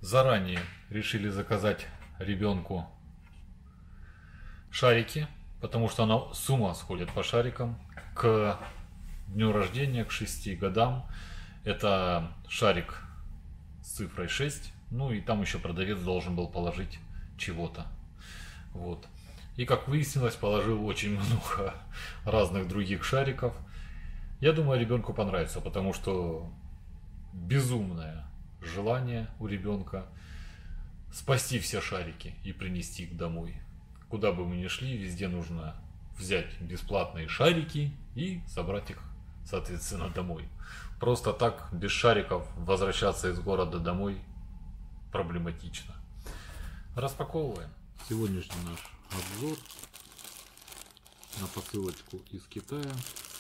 Заранее решили заказать ребенку шарики, потому что она с ума сходит по шарикам. К дню рождения, к 6 годам, это шарик с цифрой 6. Ну и там еще продавец должен был положить чего-то. Вот. И как выяснилось, положил очень много разных других шариков. Я думаю, ребенку понравится, потому что безумное желание у ребенка спасти все шарики и принести их домой. Куда бы мы ни шли, везде нужно взять бесплатные шарики и собрать их, соответственно, домой. Просто так, без шариков, возвращаться из города домой проблематично. Распаковываем. Сегодняшний наш обзор на посылочку из Китая,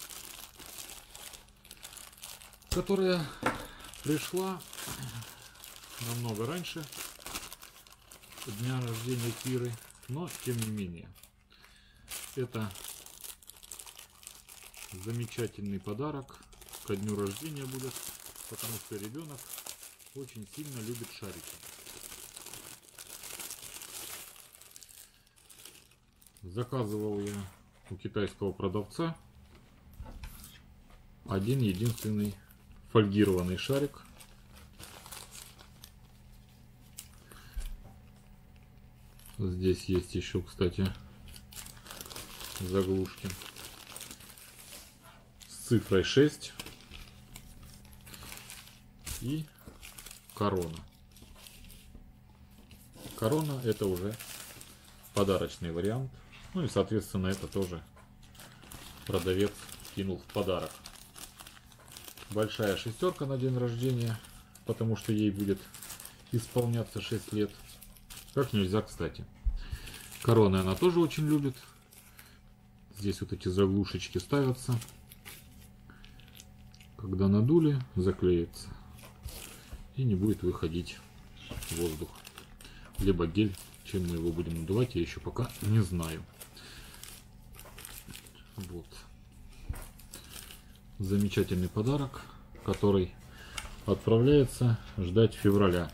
которая пришла намного раньше дня рождения Киры, но тем не менее это замечательный подарок ко дню рождения будет, потому что ребенок очень сильно любит шарики. Заказывал я у китайского продавца один единственный фольгированный шарик. Здесь есть еще, кстати, заглушки с цифрой 6 и корона. Корона — это уже подарочный вариант. Ну и соответственно это тоже продавец кинул в подарок. Большая шестерка на день рождения, потому что ей будет исполняться 6 лет. Как нельзя кстати. Короны она тоже очень любит. Здесь вот эти заглушечки ставятся. Когда надули, заклеится. И не будет выходить воздух. Либо гель. Чем мы его будем надувать, я еще пока не знаю. Вот. Замечательный подарок, который отправляется ждать февраля.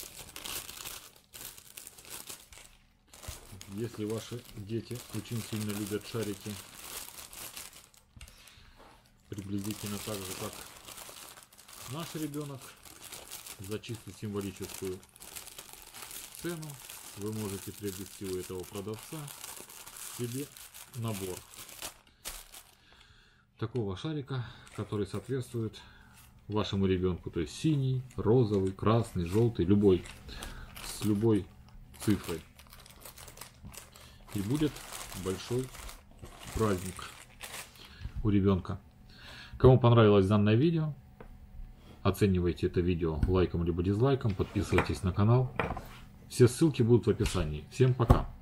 Если ваши дети очень сильно любят шарики, приблизительно так же, как наш ребенок, за чисто символическую цену вы можете приобрести у этого продавца себе набор такого шарика, который соответствует вашему ребенку. То есть синий, розовый, красный, желтый, любой, с любой цифрой. И будет большой праздник у ребенка. Кому понравилось данное видео, оценивайте это видео лайком либо дизлайком, подписывайтесь на канал. Все ссылки будут в описании. Всем пока!